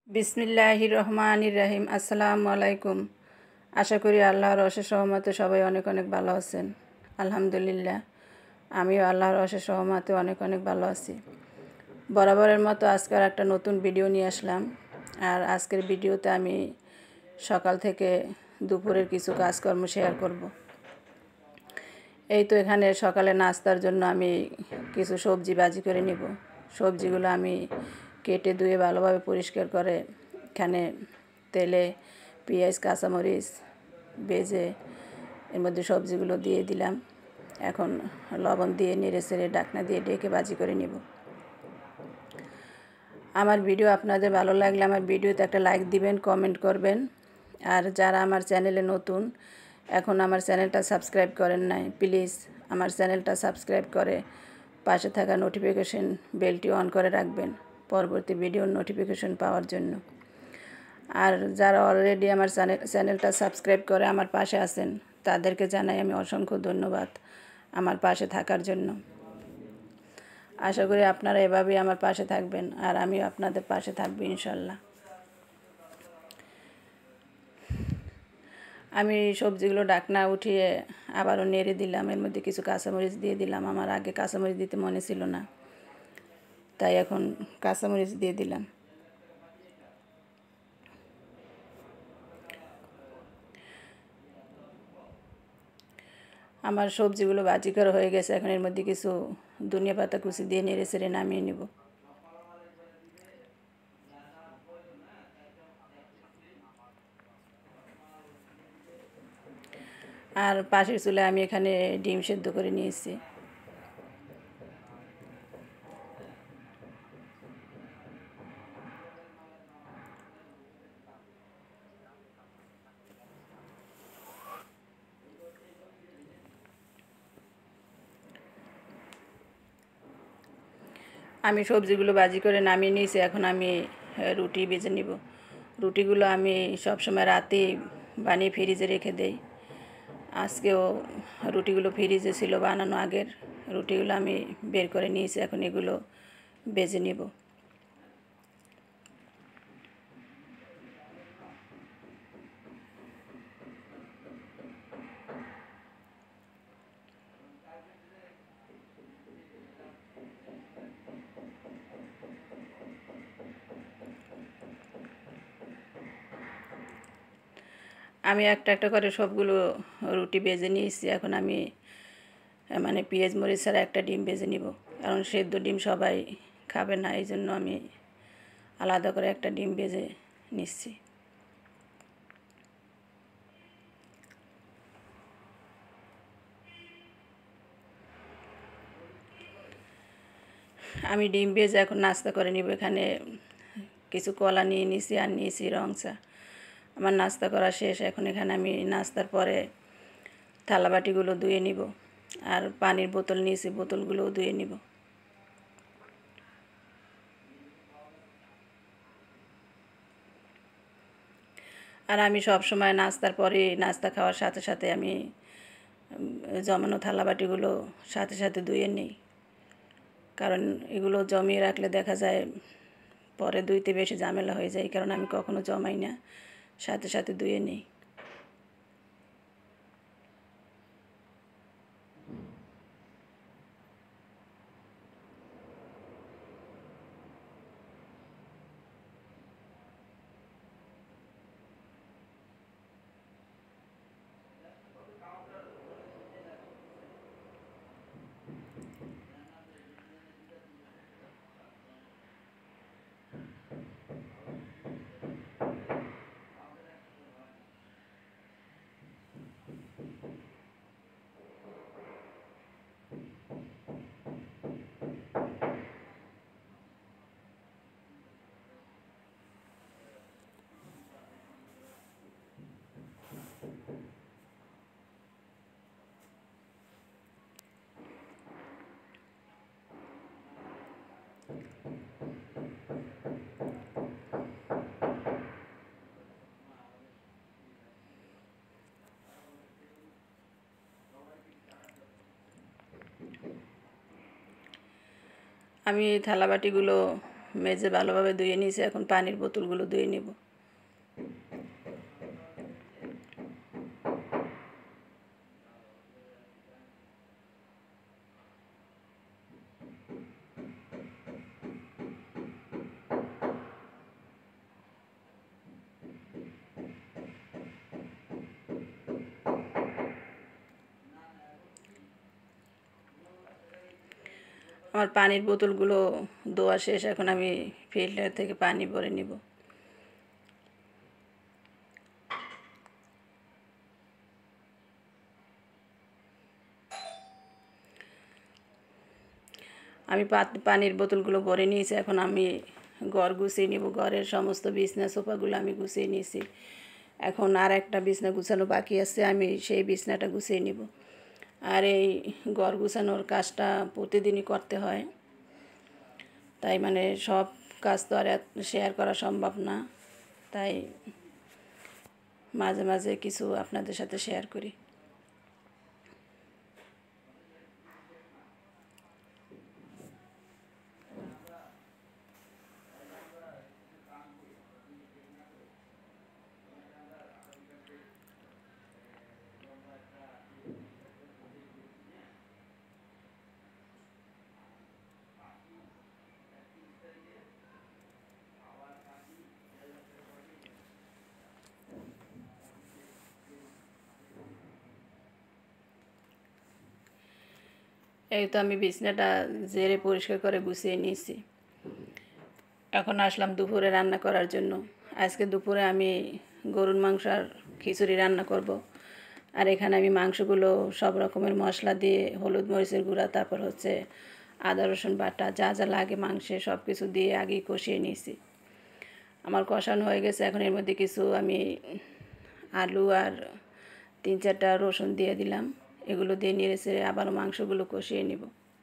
বিসমিল্লাহির রহমানির রহিম। আসসালামু আলাইকুম। আশা করি আল্লাহর অশেষ রহমতে সবাই অনেক অনেক ভালো আছেন। আলহামদুলিল্লাহ, আমিও আল্লাহর অশেষ রহমতে অনেক অনেক ভালো আছি। বরাবরের মতো আজকের একটা নতুন ভিডিও নিয়ে আসলাম। আর আজকের ভিডিওতে আমি সকাল থেকে দুপুরের কিছু কাজকর্ম শেয়ার করব। এই তো এখানে সকালে নাস্তার জন্য আমি কিছু সবজি ভাজি করে নিব। সবজিগুলো আমি কেটে ধুয়ে ভালোভাবে পরিষ্কার করে এখানে তেলে পেঁয়াজ কাঁচামরিচ ভেজে এর মধ্যে সবজিগুলো দিয়ে দিলাম। এখন লবণ দিয়ে নেড়ে চেড়ে ঢাকনা দিয়ে ঢেকে ভাজি করে নিব। আমার ভিডিও আপনাদের ভালো লাগলে আমার ভিডিওতে একটা লাইক দিবেন, কমেন্ট করবেন। আর যারা আমার চ্যানেলে নতুন, এখন আমার চ্যানেলটা সাবস্ক্রাইব করেন নাই, প্লিজ আমার চ্যানেলটা সাবস্ক্রাইব করে পাশে থাকা নোটিফিকেশন বেলটি অন করে রাখবেন পরবর্তী ভিডিওর নোটিফিকেশন পাওয়ার জন্য। আর যারা অলরেডি আমার চ্যানেলটা সাবস্ক্রাইব করে আমার পাশে আছেন, তাদেরকে জানাই আমি অসংখ্য ধন্যবাদ আমার পাশে থাকার জন্য। আশা করি আপনারা এভাবেই আমার পাশে থাকবেন আর আমিও আপনাদের পাশে থাকবো ইনশাল্লাহ। আমি সবজিগুলো ঢাকনা উঠিয়ে আবারও নেড়ে দিলাম। এর মধ্যে কিছু কাঁচামরিচ দিয়ে দিলাম। আমার আগে কাঁচামরিচ দিতে মনে ছিল না, তাই এখন কাঁচামরিচ দিয়ে দিলাম। আমার সবজিগুলো ভাজি করা হয়ে গেছে। এখন এর মধ্যে কিছু ধনিয়া পাতা কুচি দিয়ে নেড়ে চেড়ে নামিয়ে নেব। আর পাশের চুলায় আমি এখানে ডিম সেদ্ধ করে নিয়েছি। আমি সবজিগুলো ভাজি করে নামিয়ে নিয়েছি। এখন আমি রুটি ভেজে নিব। রুটিগুলো আমি সবসময় রাতে বানিয়ে ফ্রিজে রেখে দেই। আজকেও রুটিগুলো ফ্রিজে ছিল বানানো আগের রুটিগুলো আমি বের করে নিয়েছি। এখন এগুলো ভেজে নিব। আমি একটা একটা করে সবগুলো রুটি ভেজে নিয়েছি। এখন আমি পেঁয়াজ মরিচ ছাড়া একটা ডিম ভেজে নিব, কারণ সেদ্ধ ডিম সবাই খাবে না, এই জন্য আমি আলাদা করে একটা ডিম ভেজে নিচ্ছি। আমি ডিম ভেজে এখন নাস্তা করে নিব। এখানে কিছু কলা নিয়ে নিয়েছি আর নিয়েছি রং চা। আমার নাস্তা করা শেষ। এখন এখানে আমি নাস্তার পরে থালাবাটিগুলো ধুয়ে নিব আর পানির বোতল নিয়েছি, বোতলগুলোও ধুয়ে নিব। আর আমি সব সময় নাস্তার পরে নাস্তা খাওয়ার সাথে সাথে আমি জমানো থালাবাটিগুলো সাথে সাথে ধুয়ে নিই, কারণ এগুলো জমিয়ে রাখলে দেখা যায় পরে ধুইতে বেশি ঝামেলা হয়ে যায়। কারণ আমি কখনো জমাই না, সাথে সাথে ধুয়ে নিই। আমি থালাবাটিগুলো মেজে ভালোভাবে ধুয়ে নিয়েছি। এখন পানির বোতলগুলো ধুয়ে নেব। আমার পানির বোতলগুলো ধোয়া শেষ। এখন আমি ফিল্টার থেকে পানি ভরে নিব। আমি পানির বোতলগুলো ভরে নিয়েছি। এখন আমি ঘর গুছিয়ে নিব। ঘরের সমস্ত বিছনা সোফাগুলো আমি গুছিয়ে নিয়েছি। এখন আর একটা বিছনা গুছানো বাকি আছে, আমি সেই বিছনাটা গুছিয়ে নিব। আর এই ঘর গুছানোর কাজটা প্রতিদিনই করতে হয়, তাই মানে সব কাজ তো আর শেয়ার করা সম্ভব না, তাই মাঝে মাঝে কিছু আপনাদের সাথে শেয়ার করি। এই তো আমি বিছনাটা ঝেড়ে পরিষ্কার করে গুছিয়ে নিয়েছি। এখন আসলাম দুপুরে রান্না করার জন্য। আজকে দুপুরে আমি গরুর মাংস আর খিচুড়ি রান্না করব। আর এখানে আমি মাংসগুলো সব রকমের মশলা দিয়ে, হলুদ মরিচের গুঁড়া, তারপর হচ্ছে আদা রসুন বাটা, যা যা লাগে মাংসে সব কিছু দিয়ে আগেই কষিয়ে নিয়েছি। আমার কষানো হয়ে গেছে। এখন এর মধ্যে কিছু আমি আলু আর 3-4টা রসুন দিয়ে দিলাম। এগুলো দিয়ে নেড়ে চেড়ে আবার মাংসগুলো কষিয়ে নিব।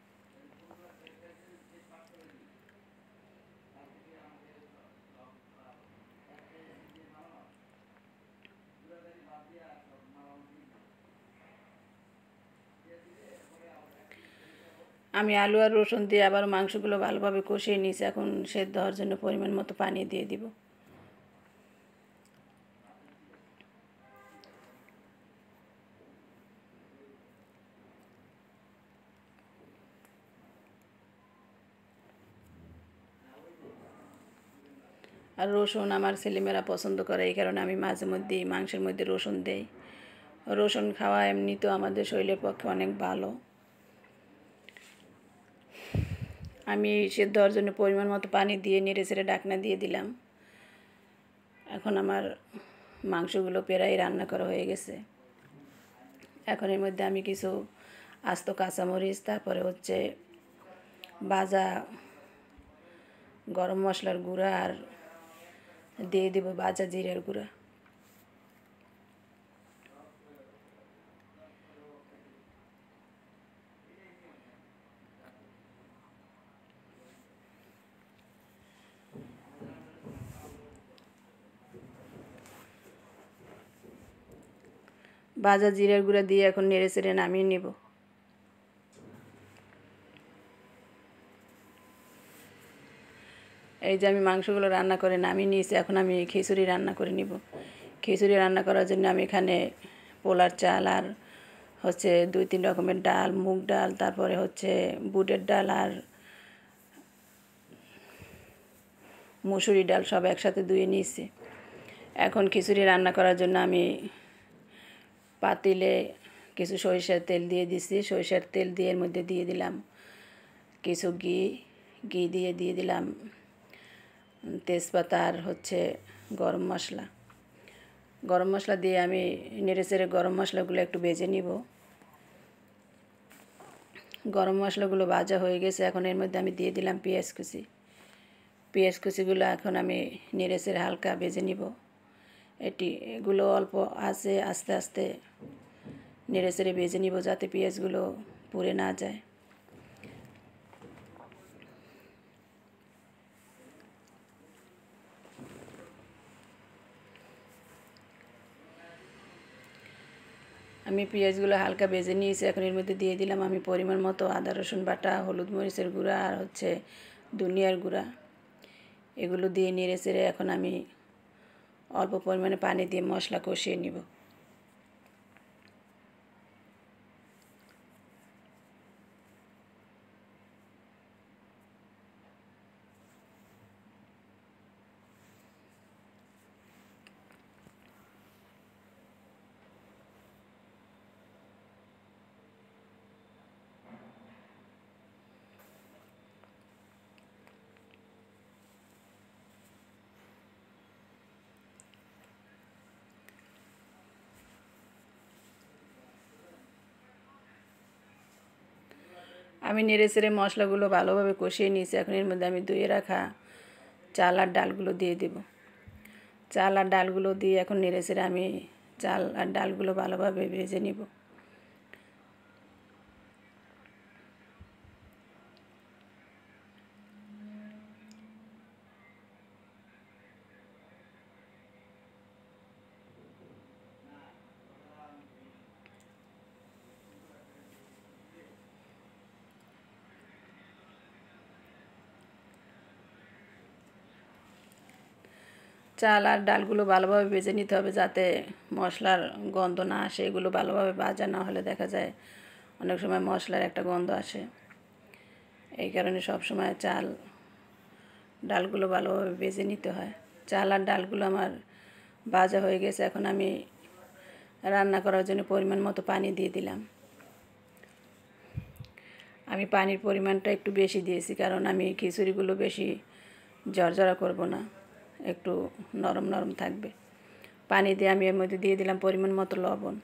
আমি আলু আর রসুন দিয়ে আবার মাংসগুলো ভালোভাবে কষিয়ে নিয়েছি। এখন সেদ্ধ হওয়ার জন্য পরিমাণ মতো পানি দিয়ে দিব। আর রসুন আমার ছেলেমেয়েরা পছন্দ করে, এই কারণে আমি মাঝে মধ্যেই মাংসের মধ্যে রসুন দেই। রসুন খাওয়া এমনিতেও আমাদের শরীরের পক্ষে অনেক ভালো। আমি সেদ্ধ হওয়ার জন্য পরিমাণ মতো পানি দিয়ে নেড়ে চেড়ে ঢাকনা দিয়ে দিলাম। এখন আমার মাংসগুলো প্রায় রান্না করা হয়ে গেছে। এখন এর মধ্যে আমি কিছু আস্ত কাঁচামরিচ, তারপরে হচ্ছে ভাজা গরম মশলার গুঁড়া আর দিয়ে দেব ভাজা জিরার গুঁড়া। ভাজা জিরার গুঁড়া দিয়ে এখন নেড়ে চেড়ে নামিয়ে নেব। এই যে আমি মাংসগুলো রান্না করে নামিয়ে নিয়েছি। এখন আমি খিচুড়ি রান্না করে নিব। খিচুড়ি রান্না করার জন্য আমি এখানে পোলার চাল আর হচ্ছে 2-3 রকমের ডাল, মুগ ডাল, তারপরে হচ্ছে বুটের ডাল আর মুসুরি ডাল সব একসাথে ধুয়ে নিয়েছি। এখন খিচুড়ি রান্না করার জন্য আমি পাতিলে কিছু সরিষার তেল দিয়ে দিছি। সরিষার তেল দিয়ে এর মধ্যে দিয়ে দিলাম কিছু ঘি দিয়ে দিলাম তেজপাতা আর হচ্ছে গরম মশলা। গরম মশলা দিয়ে আমি নেড়ে চেড়ে গরম মশলাগুলো একটু ভেজে নিব। গরম মশলাগুলো ভাজা হয়ে গেছে। এখন এর মধ্যে আমি দিয়ে দিলাম পেঁয়াজ কুচি। পেঁয়াজ কুচিগুলো এখন আমি নেড়ে চেড়ে হালকা ভেজে নিব। এগুলো অল্প আছে, আস্তে আস্তে নেড়ে চেড়ে ভেজে নিব যাতে পেঁয়াজগুলো পুড়ে না যায়। আমি পেঁয়াজগুলো হালকা ভেজে নিয়েছি। এখন এর মধ্যে দিয়ে দিলাম আমি পরিমাণ মতো আদা রসুন বাটা, হলুদ মরিচের গুঁড়া আর হচ্ছে ধনিয়ার গুঁড়া। এগুলো দিয়ে নেড়ে চেড়ে এখন আমি অল্প পরিমাণে পানি দিয়ে মশলা কষিয়ে নিব। আমি নেড়ে চেড়ে মশলাগুলো ভালোভাবে কষিয়ে নিয়েছি। এখন এর মধ্যে আমি ধুয়ে রাখা চাল আর ডালগুলো দিয়ে দেব। চাল আর ডালগুলো দিয়ে এখন নেড়ে চেড়ে আমি চাল আর ডালগুলো ভালোভাবে ভেজে নিব। চাল আর ডালগুলো ভালোভাবে ভেজে নিতে হবে যাতে মশলার গন্ধ না আসে। এগুলো ভালোভাবে ভাজা না হলে দেখা যায় অনেক সময় মশলার একটা গন্ধ আসে। এই কারণে সব সময় চাল ডালগুলো ভালোভাবে ভেজে নিতে হয়। চাল আর ডালগুলো আমার ভাজা হয়ে গেছে। এখন আমি রান্না করার জন্য পরিমাণ মতো পানি দিয়ে দিলাম। আমি পানির পরিমাণটা একটু বেশি দিয়েছি কারণ আমি খিচুড়িগুলো বেশি ঝরঝরা করব না, একটু নরম নরম থাকবে। পানি দিয়ে আমি এর মধ্যে দিয়ে দিলাম পরিমাণ মতো লবণ।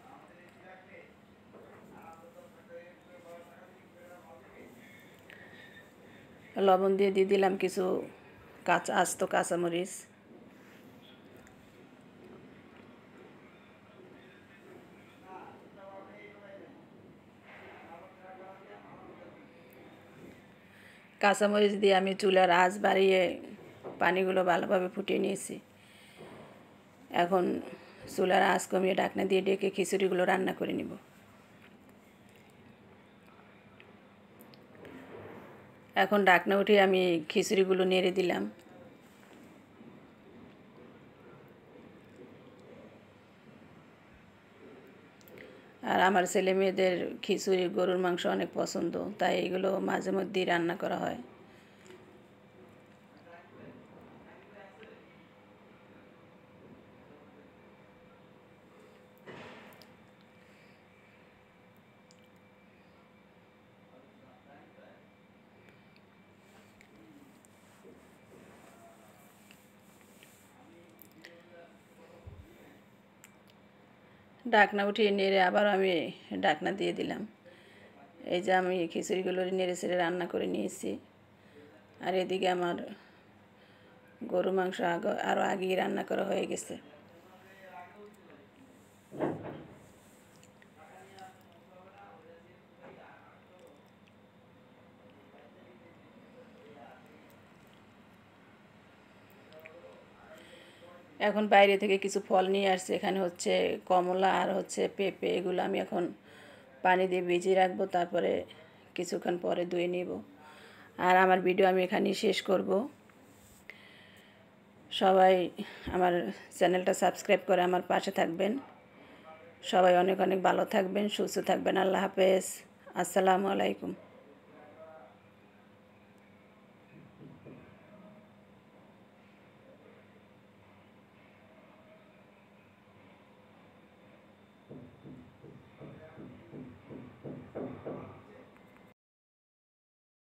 লবণ দিয়ে দিলাম কিছু আস্ত কাঁচামরিচ। কাঁচামরিচ দিয়ে আমি চুলার আঁচ বাড়িয়ে পানিগুলো ভালোভাবে ফুটিয়ে নিয়েছি। এখন চুলার আঁচ কমিয়ে ঢাকনা দিয়ে ডেকে খিচুড়িগুলো রান্না করে নিব। এখন ঢাকনা উঠিয়ে আমি খিচুড়িগুলো নেড়ে দিলাম। আর আমার ছেলে মেয়েদের খিচুড়ি গরুর মাংস অনেক পছন্দ, তাই এগুলো মাঝে মধ্যেই রান্না করা হয়। ঢাকনা উঠিয়ে নেড়ে আবার আমি ঢাকনা দিয়ে দিলাম। এই যে আমি খিচুড়িগুলো নেড়ে চেড়ে রান্না করে নিয়েছি। আর এদিকে আমার গরু মাংস আরও আগেই রান্না করা হয়ে গেছে। এখন বাইরে থেকে কিছু ফল নিয়ে আসছে। এখানে হচ্ছে কমলা আর হচ্ছে পেঁপে। এগুলো আমি এখন পানি দিয়ে ভিজিয়ে রাখবো, তারপরে কিছুক্ষণ পরে ধুয়ে নেব। আর আমার ভিডিও আমি এখানেই শেষ করব। সবাই আমার চ্যানেলটা সাবস্ক্রাইব করে আমার পাশে থাকবেন। সবাই অনেক অনেক ভালো থাকবেন, সুস্থ থাকবেন। আল্লাহ হাফেজ। আসসালামু আলাইকুম।